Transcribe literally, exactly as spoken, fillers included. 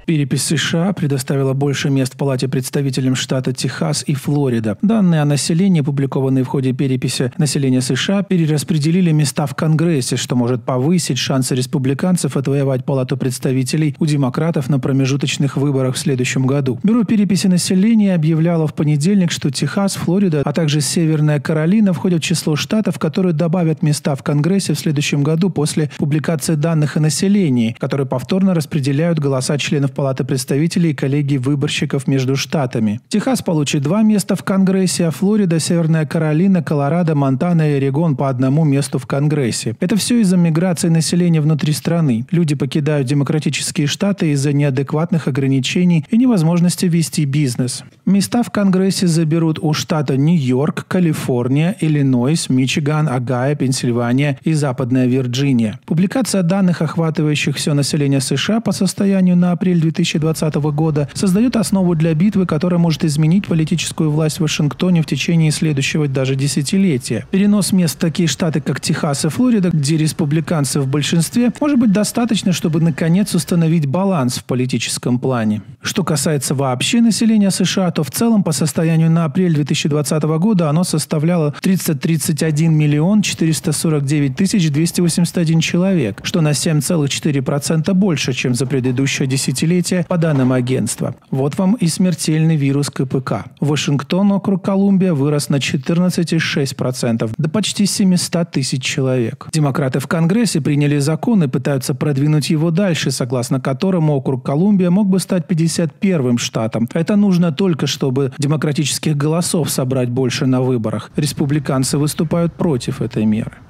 Перепись США предоставила больше мест в Палате представителям штата Техас и Флорида. Данные о населении, опубликованные в ходе переписи населения США, перераспределили места в Конгрессе, что может повысить шансы республиканцев отвоевать Палату представителей у демократов на промежуточных выборах в следующем году. Бюро переписи населения объявляло в понедельник, что Техас, Флорида, а также Северная Каролина входят в число штатов, которые добавят места в Конгрессе в следующем году после публикации данных о населении, которые повторно распределяют голоса членов Палаты представителей и коллегии выборщиков между штатами. Техас получит два места в Конгрессе, а Флорида, Северная Каролина, Колорадо, Монтана и Орегон по одному месту в Конгрессе. Это все из-за миграции населения внутри страны. Люди покидают демократические штаты из-за неадекватных ограничений и невозможности вести бизнес. Места в Конгрессе заберут у штата Нью-Йорк, Калифорния, Иллинойс, Мичиган, Огайо, Пенсильвания и Западная Вирджиния. Публикация данных, охватывающих все население США по состоянию на апрель две тысячи двадцатого года, создает основу для битвы, которая может изменить политическую власть в Вашингтоне в течение следующего даже десятилетия. Перенос мест в такие штаты, как Техас и Флорида, где республиканцы в большинстве, может быть достаточно, чтобы наконец установить баланс в политическом плане. Что касается вообще населения США, то в целом по состоянию на апрель две тысячи двадцатого года оно составляло тридцать тридцать один миллион четыреста сорок девять тысяч двести восемьдесят один человек, что на семь целых четыре десятых процента больше, чем за предыдущее десятилетие, по данным агентства. Вот вам и смертельный вирус ка пэ ка. Вашингтон, округ Колумбия, вырос на четырнадцать целых шесть десятых процента, до почти семьсот тысяч человек. Демократы в Конгрессе приняли закон и пытаются продвинуть его дальше, согласно которому округ Колумбия мог бы стать пятьдесят первым штатом. Это нужно только, чтобы демократических голосов собрать больше на выборах. Республиканцы выступают против этой меры.